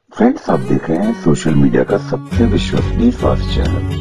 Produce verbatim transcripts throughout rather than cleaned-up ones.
Friends, आप देख रहे हैं सोशल मीडिया का सबसे विश्वसनीय स्वास्थ्य चैनल।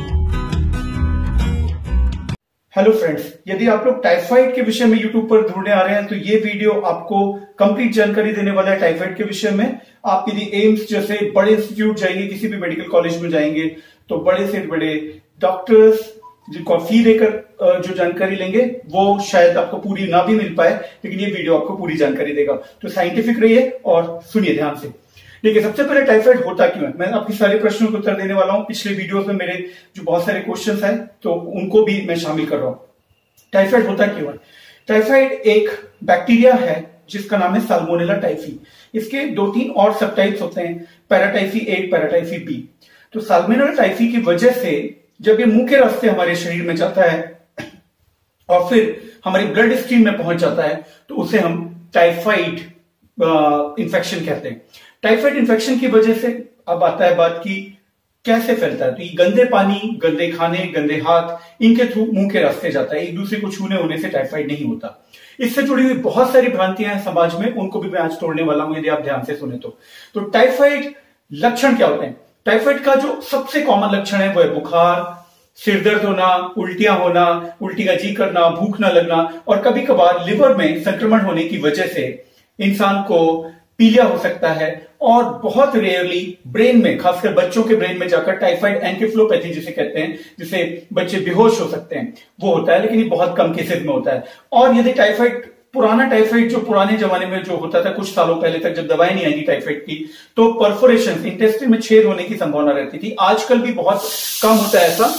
हेलो फ्रेंड्स, यदि आप लोग टाइफाइड के विषय में यूट्यूब पर ढूंढने आ रहे हैं तो ये वीडियो आपको कंप्लीट जानकारी देने वाला है टाइफाइड के विषय में। आप यदि एम्स जैसे बड़े इंस्टीट्यूट जाएंगे, किसी भी मेडिकल कॉलेज में जाएंगे तो बड़े से बड़े डॉक्टर्स जिनको आप फी देकर जो जानकारी लेंगे वो शायद आपको पूरी ना भी मिल पाए, लेकिन ये वीडियो आपको पूरी जानकारी देगा। तो साइंटिफिक रहिए और सुनिए ध्यान से। देखिए, सबसे पहले टाइफाइड होता क्यों है, मैं आपके सारे प्रश्नों के उत्तर देने वाला हूं। पिछले वीडियोस में मेरे जो बहुत सारे क्वेश्चंस हैं तो उनको भी मैं शामिल कर रहा हूं। टाइफाइड होता क्यों है? टाइफाइड एक बैक्टीरिया है जिसका नाम है साल्मोनेला टाइफी। इसके दो तीन और सब टाइप्स होते हैं, पैराटाइफी ए, पैराटाइफी बी। तो साल्मोनेला टाइफी की वजह से जब ये मुंह के रास्ते हमारे शरीर में जाता है और फिर हमारी ब्लड स्ट्रीम में पहुंच जाता है तो उसे हम टाइफाइड इंफेक्शन कहते हैं। टाइफाइड इंफेक्शन की वजह से अब आता है बात की कैसे फैलता है। तो ये गंदे पानी, गंदे खाने, गंदे हाथ, इनके थ्रू मुंह के रास्ते जाता है। एक दूसरे को छूने होने से टाइफाइड नहीं होता। इससे जुड़ी हुई बहुत सारी भ्रांतियां हैं समाज में, उनको भी मैं आज तोड़ने वाला हूं यदि आप ध्यान से सुने तो। तो टाइफाइड लक्षण क्या होते हैं? टाइफाइड का जो सबसे कॉमन लक्षण है वो है बुखार, सिर दर्द होना, उल्टियां होना, उल्टी का जी करना, भूख न लगना, और कभी कभार लिवर में संक्रमण होने की वजह से इंसान को पीलिया हो सकता है। और बहुत रेयरली ब्रेन में, खासकर बच्चों के ब्रेन में जाकर टाइफाइड एन्केफेलोपैथी जिसे कहते हैं, जिसे बच्चे बेहोश हो सकते हैं, वो होता है, लेकिन ये बहुत कम केसेस में होता है। और यदि टाइफाइड, पुराना टाइफाइड जो पुराने जमाने में जो होता था कुछ सालों पहले तक, जब दवाएं नहीं आई टाइफाइड की, तो परफोरेशन, इंटेस्टाइन में छेद होने की संभावना रहती थी। आजकल भी बहुत कम होता है ऐसा,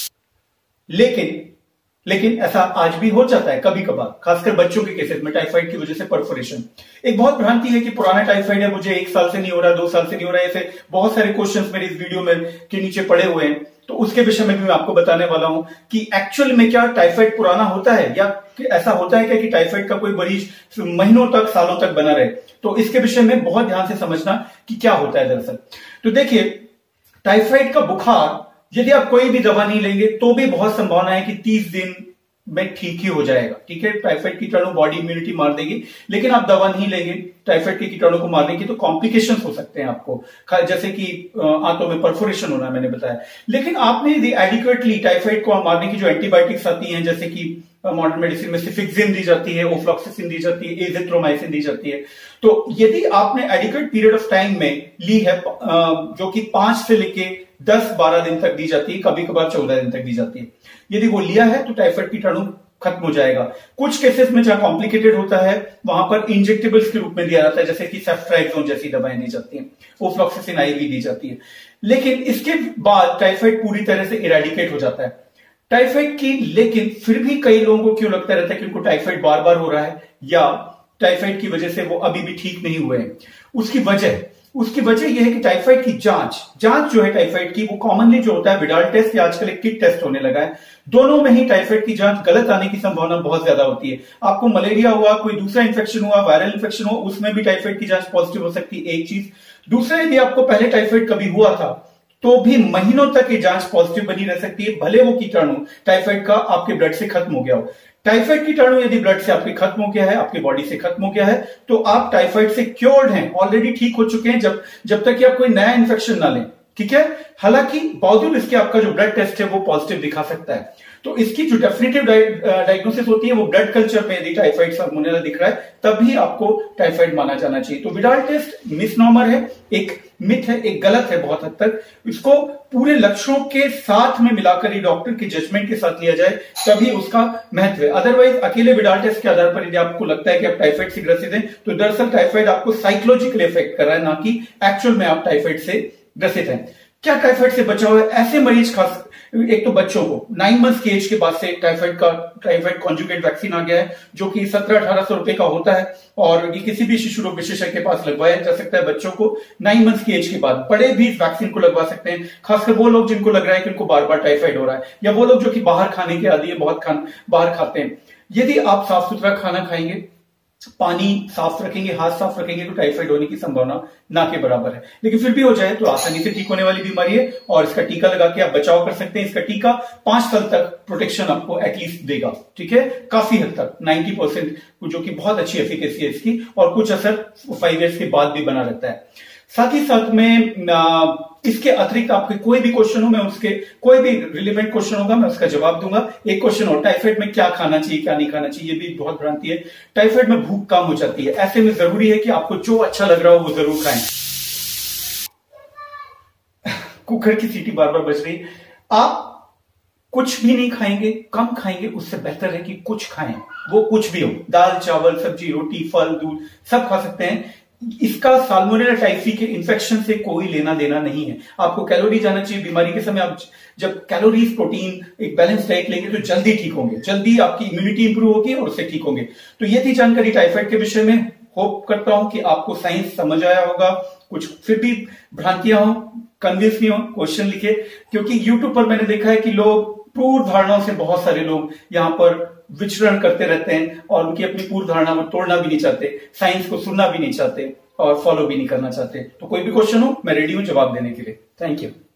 लेकिन लेकिन ऐसा आज भी हो जाता है कभी कभार, खासकर बच्चों के केसेस में टाइफाइड की वजह से परफोरेशन। एक बहुत भ्रांति है कि पुराना टाइफाइड है, मुझे एक साल से नहीं हो रहा, दो साल से नहीं हो रहा है। ऐसे बहुत सारे क्वेश्चंस मेरे इस वीडियो में के नीचे पड़े हुए हैं, तो उसके विषय में भी मैं आपको बताने वाला हूं कि एक्चुअल में क्या टाइफाइड पुराना होता है, या ऐसा होता है क्या कि टाइफाइड का कोई मरीज महीनों तक, सालों तक बना रहे। तो इसके विषय में बहुत ध्यान से समझना कि क्या होता है दरअसल। तो देखिए, टाइफाइड का बुखार यदि आप कोई भी दवा नहीं लेंगे तो भी बहुत संभावना है कि तीस दिन में ठीक ही हो जाएगा। ठीक है, टाइफाइड कीटाणु बॉडी इम्यूनिटी मार देगी, लेकिन आप दवा नहीं लेंगे टाइफाइड के कीटाणु को मारने की तो कॉम्प्लिकेशंस हो सकते हैं आपको, जैसे कि आंतों में परफोरेशन होना, मैंने बताया। लेकिन आपने यदि एडिक्वेटली टाइफाइड को मारने की जो एंटीबायोटिक्स आती हैं, जैसे कि मॉडर्न मेडिसिन में सिफिक्सिन दी जाती है, ओफ्लॉक्सिसिन दी जाती है, एजिथ्रोमाइसिन दी जाती है, तो यदि आपने एडिक्वेट पीरियड ऑफ टाइम में ली है, जो कि पांच से लेके दस बारह दिन तक दी जाती है, कभी कभार चौदह दिन तक दी जाती है, यदि वो लिया है तो टाइफाइड कीटाणु खत्म हो जाएगा। कुछ केसेस में जहां कॉम्प्लिकेटेड होता है वहां पर इंजेक्टेबल्स के रूप में दिया जाता है, जैसे कि सेफ्ट्राइक्सोन जैसी दवाएं दी जाती हैं, ओफ्लॉक्सिसिन आईवी दी जाती है। लेकिन इसके बाद टाइफाइड पूरी तरह से इरेडिकेट हो जाता है टाइफाइड की। लेकिन फिर भी कई लोगों को क्यों लगता रहता है कि उनको टाइफाइड बार बार हो रहा है, या टाइफाइड की वजह से वो अभी भी ठीक नहीं हुए हैं। उसकी वजह उसकी वजह यह है कि टाइफाइड की जांच जांच जो है टाइफाइड की, वो कॉमनली जो होता है विडाल टेस्ट, या आजकल एक किट टेस्ट होने लगा है। दोनों में ही टाइफाइड की जांच गलत आने की संभावना बहुत ज्यादा होती है। आपको मलेरिया हुआ, कोई दूसरा इंफेक्शन हुआ, वायरल इंफेक्शन हुआ, उसमें भी टाइफाइड की जांच पॉजिटिव हो सकती है, एक चीज। दूसरा, यदि आपको पहले टाइफाइड कभी हुआ था तो भी महीनों तक ये जांच पॉजिटिव बनी रह सकती है, भले वो कीटाणु टाइफाइड का आपके ब्लड से खत्म हो गया हो। टाइफाइड कीटाणु यदि ब्लड से आपके खत्म हो गया है, आपकी बॉडी से खत्म हो गया है, तो आप टाइफाइड से क्योर्ड हैं, ऑलरेडी ठीक हो चुके हैं, जब जब तक कि आप कोई नया इन्फेक्शन ना लें। ठीक है, हालांकि बावजूद इसके आपका जो ब्लड टेस्ट है वो पॉजिटिव दिखा सकता है। तो इसकी जो डेफिनेटिव डायग्नोसिस होती है वो ब्लड कल्चर में यदि टाइफाइड साल्मोनेला दिख रहा है तभी आपको टाइफाइड माना जाना चाहिए। तो विडाल टेस्ट मिसनॉमर है, एक मिथ है, एक गलत है बहुत हद तक। इसको पूरे लक्षणों के साथ में मिलाकर ही डॉक्टर के जजमेंट के साथ लिया जाए तभी उसका महत्व है। अदरवाइज अकेले विडाल टेस्ट के आधार पर यदि आपको लगता है कि आप टाइफाइड से ग्रसित हैं तो दरअसल टाइफाइड आपको साइकोलॉजिकली इफेक्ट कर रहा है, ना कि एक्चुअल में आप टाइफाइड से ग्रसित हैं। क्या टाइफाइड से बचाव है? ऐसे मरीज, खास एक तो बच्चों को नाइन मंथ की एज के बाद से टाइफाइड का टाइफाइड कॉन्जुगेट वैक्सीन आ गया है, जो कि सत्रह अठारह सौ रुपए का होता है, और ये किसी भी शिशु रोग विशेषज्ञ के पास लगवाया जा सकता है बच्चों को नाइन मंथ की एज के बाद। बड़े भी इस वैक्सीन को लगवा सकते हैं, खासकर वो लोग जिनको लग रहा है कि उनको बार बार टाइफाइड हो रहा है, या वो लोग जो कि बाहर खाने के आदी है, बहुत खान बाहर खाते हैं। यदि आप साफ सुथरा खाना खाएंगे, पानी साफ रखेंगे, हाथ साफ रखेंगे, तो टाइफाइड होने की संभावना ना के बराबर है। लेकिन फिर भी हो जाए तो आसानी से ठीक होने वाली बीमारी है, और इसका टीका लगा के आप बचाव कर सकते हैं। इसका टीका पांच साल तक प्रोटेक्शन आपको एटलीस्ट देगा। ठीक है, काफी हद तक नब्बे परसेंट, जो कि बहुत अच्छी एफिकेसी है इसकी, और कुछ असर फाइव ईयर्स के बाद भी बना रहता है। साथ ही साथ में आ, इसके अतिरिक्त आपके कोई भी क्वेश्चन हो, मैं उसके कोई भी रिलेवेंट क्वेश्चन होगा मैं उसका जवाब दूंगा। एक क्वेश्चन हो, टाइफाइड में क्या खाना चाहिए क्या नहीं खाना चाहिए, ये भी बहुत भ्रांति है। टाइफाइड में भूख कम हो जाती है, ऐसे में जरूरी है कि आपको जो अच्छा लग रहा हो वो जरूर खाएं। कुकर की सीटी बार बार बज रही। आप कुछ भी नहीं खाएंगे, कम खाएंगे, उससे बेहतर है कि कुछ खाएं। वो कुछ भी हो, दाल चावल सब्जी रोटी फल दूध सब खा सकते हैं। इसका साल्मोनेला टाइफी के इन्फेक्शन से कोई लेना देना नहीं है। आपको कैलोरी जाना चाहिए। बीमारी के समय आप जब कैलोरीज प्रोटीन एक बैलेंस डाइट लेंगे तो जल्दी ठीक होंगे, जल्दी आपकी इम्यूनिटी इंप्रूव होगी और उससे ठीक होंगे। तो ये थी जानकारी टाइफाइड के विषय में। होप करता हूं कि आपको साइंस समझ आया होगा। कुछ फिर भी भ्रांतियां हो, कन्विंस नहीं हो, क्वेश्चन लिखे, क्योंकि यूट्यूब पर मैंने देखा है कि लोग पूर्व धारणाओं से, बहुत सारे लोग यहां पर विचरण करते रहते हैं और उनकी अपनी पूर्व धारणा को तोड़ना भी नहीं चाहते, साइंस को सुनना भी नहीं चाहते और फॉलो भी नहीं करना चाहते। तो कोई भी क्वेश्चन हो मैं रेडी हूं जवाब देने के लिए। Thank you.